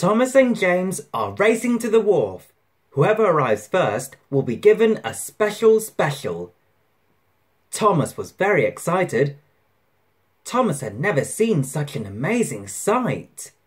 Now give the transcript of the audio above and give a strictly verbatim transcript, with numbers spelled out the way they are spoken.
Thomas and James are racing to the wharf. Whoever arrives first will be given a special special. Thomas was very excited. Thomas had never seen such an amazing sight.